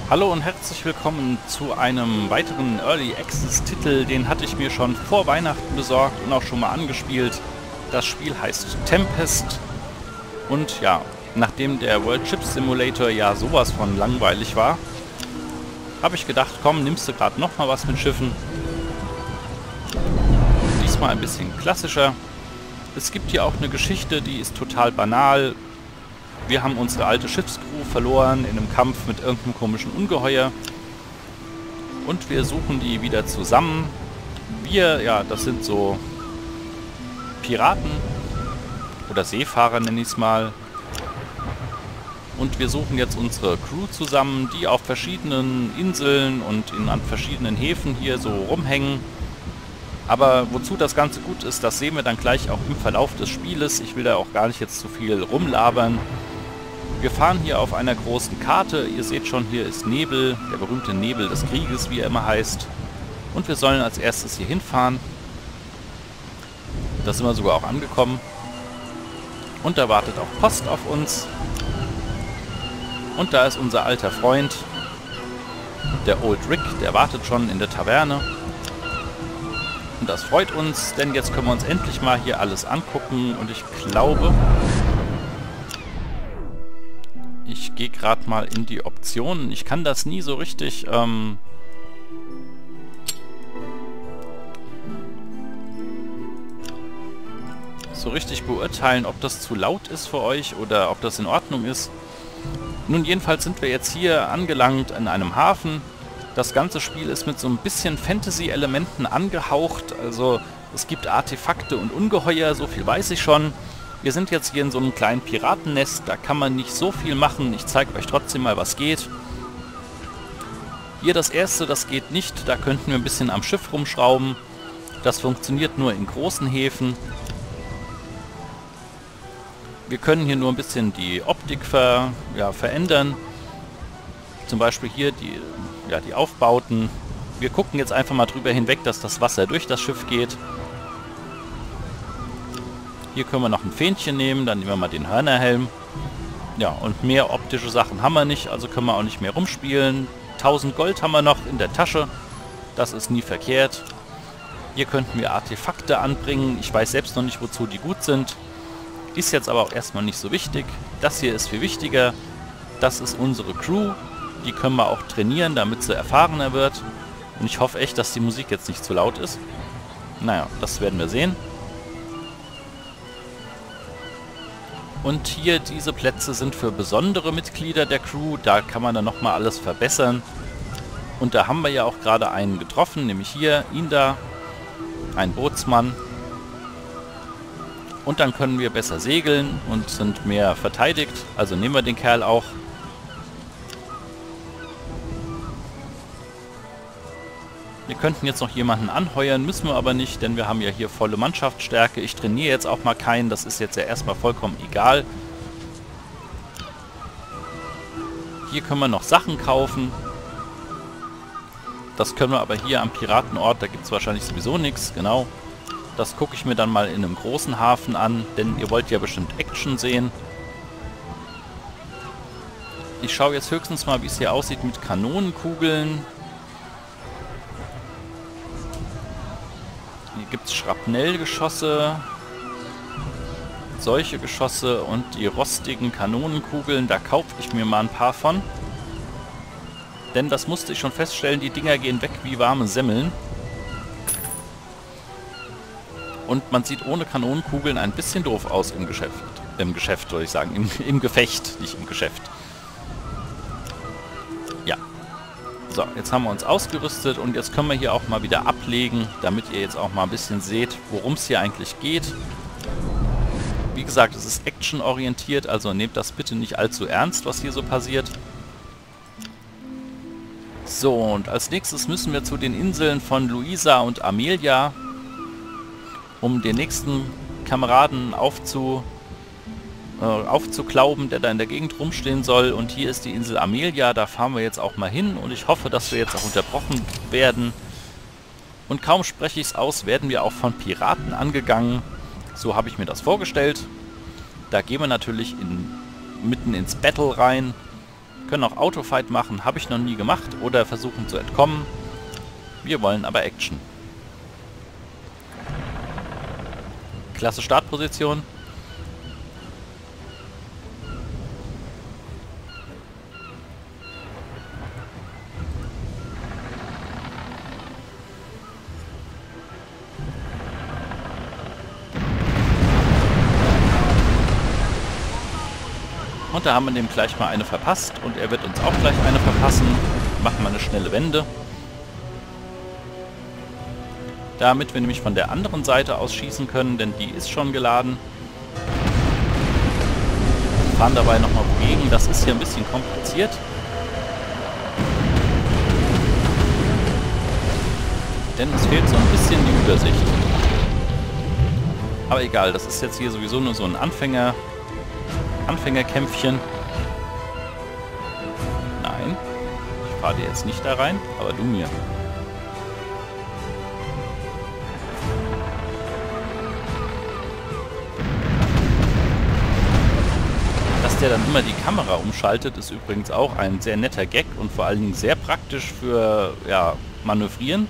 Hallo und herzlich willkommen zu einem weiteren Early Access Titel. Den hatte ich mir schon vor Weihnachten besorgt und auch schon mal angespielt. Das Spiel heißt Tempest. Und ja, nachdem der World Ship Simulator ja sowas von langweilig war, habe ich gedacht, komm, nimmst du gerade noch mal was mit Schiffen. Diesmal ein bisschen klassischer. Es gibt hier auch eine Geschichte, die ist total banal. Wir haben unsere alte Schiffscrew verloren in einem Kampf mit irgendeinem komischen Ungeheuer. Und wir suchen die wieder zusammen. Wir, ja, das sind so Piraten oder Seefahrer, nenne ich es mal. Und wir suchen jetzt unsere Crew zusammen, die auf verschiedenen Inseln und an verschiedenen Häfen hier so rumhängen. Aber wozu das Ganze gut ist, das sehen wir dann gleich auch im Verlauf des Spieles. Ich will da auch gar nicht jetzt zu viel rumlabern. Wir fahren hier auf einer großen Karte. Ihr seht schon, hier ist Nebel, der berühmte Nebel des Krieges, wie er immer heißt. Und wir sollen als erstes hier hinfahren. Da sind wir sogar auch angekommen. Und da wartet auch Post auf uns. Und da ist unser alter Freund, der Old Rick, der wartet schon in der Taverne. Und das freut uns, denn jetzt können wir uns endlich mal hier alles angucken. Und ich glaube, ich gehe gerade mal in die Optionen. Ich kann das nie so richtig beurteilen, ob das zu laut ist für euch oder ob das in Ordnung ist. Nun, jedenfalls sind wir jetzt hier angelangt in einem Hafen. Das ganze Spiel ist mit so ein bisschen Fantasy-Elementen angehaucht. Also es gibt Artefakte und Ungeheuer, so viel weiß ich schon. Wir sind jetzt hier in so einem kleinen Piratennest, da kann man nicht so viel machen. Ich zeige euch trotzdem mal, was geht. Hier das erste, das geht nicht. Da könnten wir ein bisschen am Schiff rumschrauben. Das funktioniert nur in großen Häfen. Wir können hier nur ein bisschen die Optik verändern. Zum Beispiel hier die Aufbauten. Wir gucken jetzt einfach mal drüber hinweg, dass das Wasser durch das Schiff geht. Hier können wir noch ein Fähnchen nehmen, dann nehmen wir mal den Hörnerhelm. Ja, und mehr optische Sachen haben wir nicht, also können wir auch nicht mehr rumspielen. 1000 Gold haben wir noch in der Tasche. Das ist nie verkehrt. Hier könnten wir Artefakte anbringen. Ich weiß selbst noch nicht, wozu die gut sind. Ist jetzt aber auch erstmal nicht so wichtig. Das hier ist viel wichtiger. Das ist unsere Crew. Die können wir auch trainieren, damit sie erfahrener wird. Und ich hoffe echt, dass die Musik jetzt nicht zu laut ist. Naja, das werden wir sehen. Und hier, diese Plätze sind für besondere Mitglieder der Crew. Da kann man dann nochmal alles verbessern. Und da haben wir ja auch gerade einen getroffen, nämlich hier, ihn da, ein Bootsmann. Und dann können wir besser segeln und sind mehr verteidigt. Also nehmen wir den Kerl auch. Wir könnten jetzt noch jemanden anheuern, müssen wir aber nicht, denn wir haben ja hier volle Mannschaftsstärke. Ich trainiere jetzt auch mal keinen, das ist jetzt ja erstmal vollkommen egal. Hier können wir noch Sachen kaufen. Das können wir aber hier am Piratenort, da gibt es wahrscheinlich sowieso nichts, genau. Das gucke ich mir dann mal in einem großen Hafen an, denn ihr wollt ja bestimmt Action sehen. Ich schaue jetzt höchstens mal, wie es hier aussieht mit Kanonenkugeln. Hier gibt es Schrapnellgeschosse, solche Geschosse und die rostigen Kanonenkugeln, da kaufe ich mir mal ein paar von. Denn das musste ich schon feststellen, die Dinger gehen weg wie warme Semmeln. Und man sieht ohne Kanonenkugeln ein bisschen doof aus im Geschäft. Im Geschäft, würde ich sagen. Im Gefecht, nicht im Geschäft. Ja. So, jetzt haben wir uns ausgerüstet und jetzt können wir hier auch mal wieder ablegen, damit ihr jetzt auch mal ein bisschen seht, worum es hier eigentlich geht. Wie gesagt, es ist actionorientiert, also nehmt das bitte nicht allzu ernst, was hier so passiert. So, und als nächstes müssen wir zu den Inseln von Luisa und Amelia, um den nächsten Kameraden aufzuklauben, der da in der Gegend rumstehen soll. Und hier ist die Insel Amelia, da fahren wir jetzt auch mal hin und ich hoffe, dass wir jetzt auch unterbrochen werden. Und kaum spreche ich es aus, werden wir auch von Piraten angegangen. So habe ich mir das vorgestellt. Da gehen wir natürlich mitten ins Battle rein. Können auch Autofight machen, habe ich noch nie gemacht. Oder versuchen zu entkommen. Wir wollen aber Action. Klasse Startposition. Und da haben wir dem gleich mal eine verpasst und er wird uns auch gleich eine verpassen. Machen wir eine schnelle Wende. Damit wir nämlich von der anderen Seite aus schießen können, denn die ist schon geladen. Fahren dabei nochmal gegen, das ist hier ein bisschen kompliziert. Denn es fehlt so ein bisschen die Übersicht. Aber egal, das ist jetzt hier sowieso nur so ein Anfängerkämpfchen. Nein, ich fahre dir jetzt nicht da rein, aber du mir. Dass der dann immer die Kamera umschaltet, ist übrigens auch ein sehr netter Gag und vor allen Dingen sehr praktisch für, ja, Manövrieren.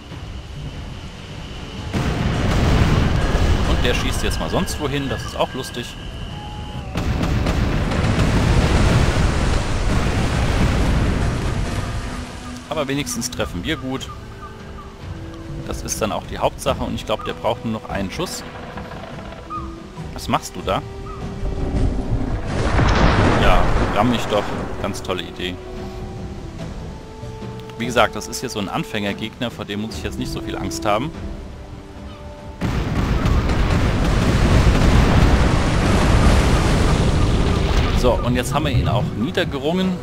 Und der schießt jetzt mal sonst wohin, das ist auch lustig. Aber wenigstens treffen wir gut. Das ist dann auch die Hauptsache und ich glaube, der braucht nur noch einen Schuss. Was machst du da? Ja, ramm mich doch. Ganz tolle Idee. Wie gesagt, das ist hier so ein Anfängergegner, vor dem muss ich jetzt nicht so viel Angst haben. So, und jetzt haben wir ihn auch niedergerungen.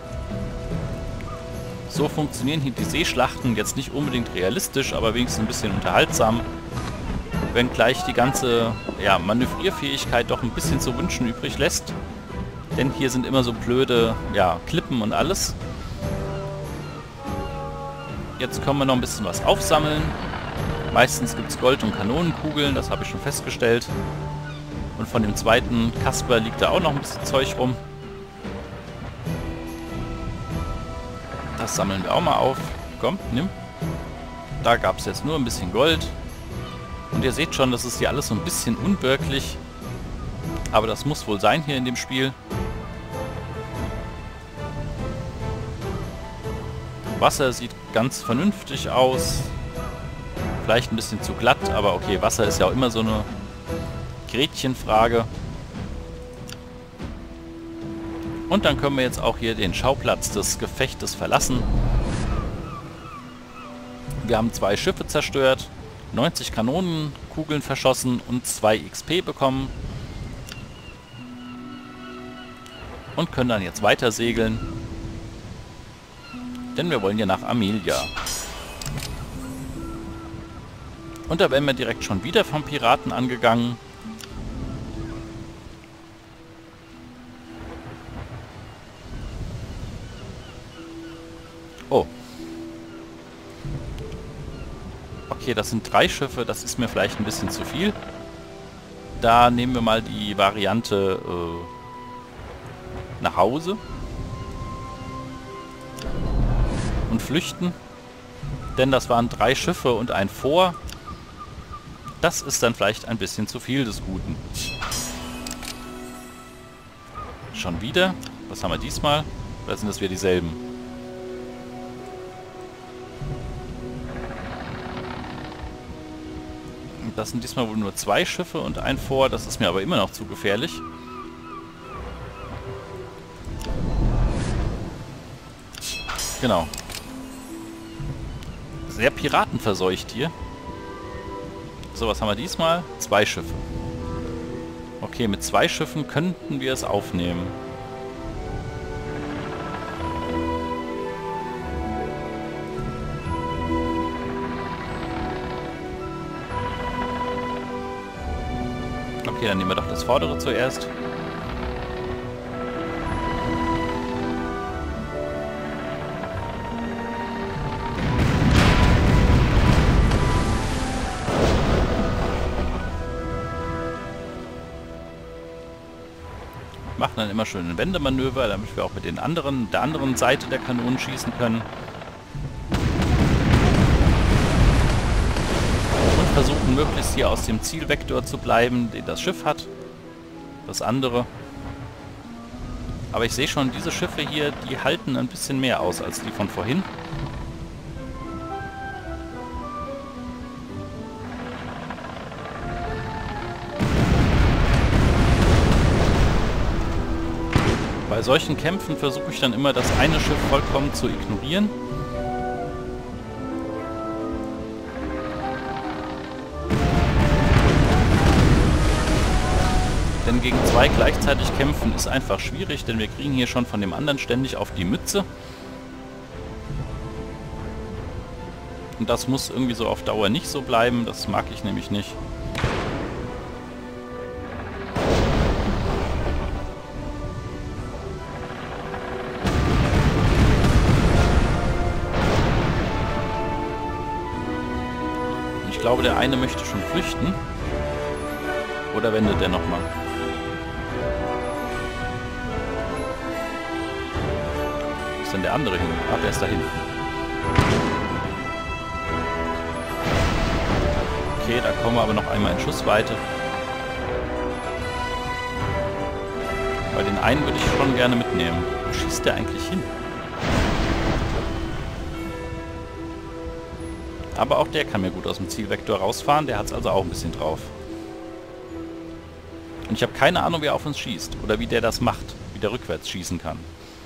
So funktionieren hier die Seeschlachten jetzt nicht unbedingt realistisch, aber wenigstens ein bisschen unterhaltsam. Wenngleich die ganze, ja, Manövrierfähigkeit doch ein bisschen zu wünschen übrig lässt. Denn hier sind immer so blöde, ja, Klippen und alles. Jetzt können wir noch ein bisschen was aufsammeln. Meistens gibt es Gold und Kanonenkugeln, das habe ich schon festgestellt. Und von dem zweiten Kasper liegt da auch noch ein bisschen Zeug rum. Das sammeln wir auch mal auf. Komm, nimm. Da gab es jetzt nur ein bisschen Gold. Und ihr seht schon, das ist hier alles so ein bisschen unwirklich. Aber das muss wohl sein hier in dem Spiel. Wasser sieht ganz vernünftig aus. Vielleicht ein bisschen zu glatt, aber okay, Wasser ist ja auch immer so eine Gretchenfrage. Und dann können wir jetzt auch hier den Schauplatz des Gefechtes verlassen. Wir haben 2 Schiffe zerstört, 90 Kanonenkugeln verschossen und 2 XP bekommen. Und können dann jetzt weiter segeln. Denn wir wollen ja nach Amelia. Und da werden wir direkt schon wieder vom Piraten angegangen. Oh. Okay, das sind 3 Schiffe, das ist mir vielleicht ein bisschen zu viel. Da nehmen wir mal die Variante nach Hause. Und flüchten. Denn das waren 3 Schiffe und ein Fort. Das ist dann vielleicht ein bisschen zu viel des Guten. Schon wieder? Was haben wir diesmal? Oder sind das wieder dieselben? Das sind diesmal wohl nur 2 Schiffe und ein Fort. Das ist mir aber immer noch zu gefährlich. Genau. Sehr piratenverseucht hier. So, was haben wir diesmal? 2 Schiffe. Okay, mit 2 Schiffen könnten wir es aufnehmen. Okay, dann nehmen wir doch das vordere zuerst. Machen dann immer schön ein Wendemanöver, damit wir auch mit der anderen Seite der Kanonen schießen können. Und versuchen möglichst hier aus dem Zielvektor zu bleiben, den das Schiff hat. Das andere. Aber ich sehe schon, diese Schiffe hier, die halten ein bisschen mehr aus als die von vorhin. Bei solchen Kämpfen versuche ich dann immer, das eine Schiff vollkommen zu ignorieren. Denn gegen zwei gleichzeitig kämpfen ist einfach schwierig, denn wir kriegen hier schon von dem anderen ständig auf die Mütze. Und das muss irgendwie so auf Dauer nicht so bleiben, das mag ich nämlich nicht. Ich glaube, der eine möchte schon flüchten. Oder wendet er nochmal? Wo ist denn der andere hin? Ah, der ist da hinten. Okay, da kommen wir aber noch einmal in Schussweite. Weil den einen würde ich schon gerne mitnehmen. Wo schießt der eigentlich hin? Aber auch der kann mir gut aus dem Zielvektor rausfahren. Der hat es also auch ein bisschen drauf. Und ich habe keine Ahnung, wer auf uns schießt. Oder wie der das macht. Wie der rückwärts schießen kann.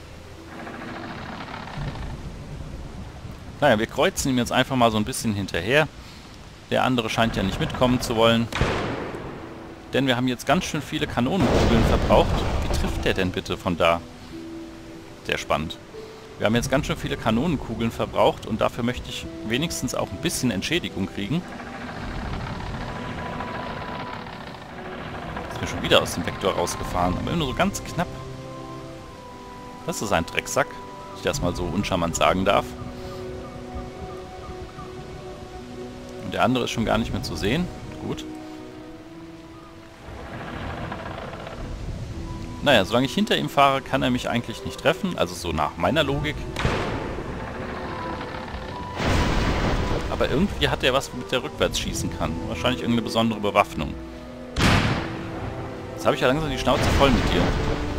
Naja, wir kreuzen ihm jetzt einfach mal so ein bisschen hinterher. Der andere scheint ja nicht mitkommen zu wollen. Denn wir haben jetzt ganz schön viele Kanonenkugeln verbraucht. Wie trifft der denn bitte von da? Sehr spannend. Wir haben jetzt ganz schön viele Kanonenkugeln verbraucht und dafür möchte ich wenigstens auch ein bisschen Entschädigung kriegen. Ist mir schon wieder aus dem Vektor rausgefahren, aber nur so ganz knapp. Das ist ein Drecksack, wenn ich das mal so uncharmant sagen darf. Und der andere ist schon gar nicht mehr zu sehen. Gut. Naja, solange ich hinter ihm fahre, kann er mich eigentlich nicht treffen. Also so nach meiner Logik. Aber irgendwie hat er was, womit er rückwärts schießen kann. Wahrscheinlich irgendeine besondere Bewaffnung. Jetzt habe ich ja langsam die Schnauze voll mit dir.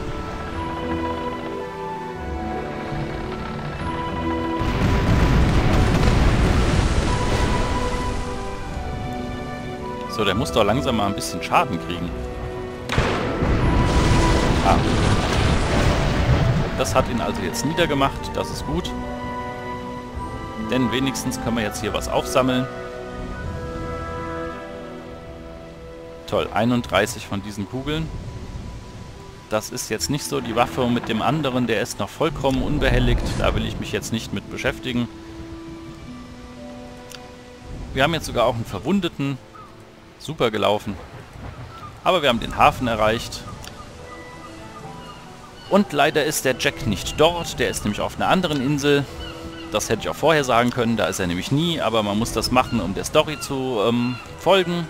So, der muss doch langsam mal ein bisschen Schaden kriegen. Ah. Das hat ihn also jetzt niedergemacht, das ist gut. Denn wenigstens können wir jetzt hier was aufsammeln. Toll, 31 von diesen Kugeln. Das ist jetzt nicht so die Waffe mit dem anderen, der ist noch vollkommen unbehelligt. Da will ich mich jetzt nicht mit beschäftigen. Wir haben jetzt sogar auch einen Verwundeten. Super gelaufen. Aber wir haben den Hafen erreicht. Und leider ist der Jack nicht dort. Der ist nämlich auf einer anderen Insel. Das hätte ich auch vorher sagen können. Da ist er nämlich nie. Aber man muss das machen, um der Story zu folgen.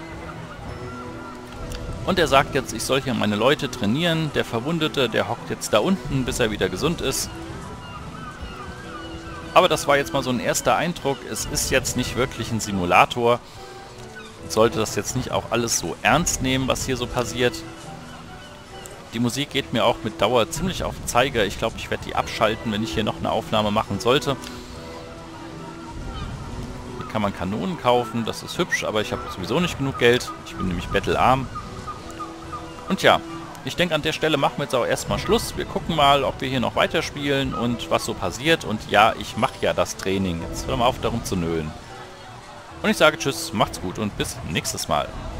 Und er sagt jetzt, ich soll hier meine Leute trainieren. Der Verwundete, der hockt jetzt da unten, bis er wieder gesund ist. Aber das war jetzt mal so ein erster Eindruck. Es ist jetzt nicht wirklich ein Simulator. Ich sollte das jetzt nicht auch alles so ernst nehmen, was hier so passiert. Die Musik geht mir auch mit Dauer ziemlich auf den Zeiger. Ich glaube, ich werde die abschalten, wenn ich hier noch eine Aufnahme machen sollte. Hier kann man Kanonen kaufen, das ist hübsch, aber ich habe sowieso nicht genug Geld. Ich bin nämlich bettelarm. Und ja, ich denke, an der Stelle machen wir jetzt auch erstmal Schluss. Wir gucken mal, ob wir hier noch weiterspielen und was so passiert. Und ja, ich mache ja das Training. Jetzt hör mal auf, darum zu nölen. Und ich sage Tschüss, macht's gut und bis nächstes Mal.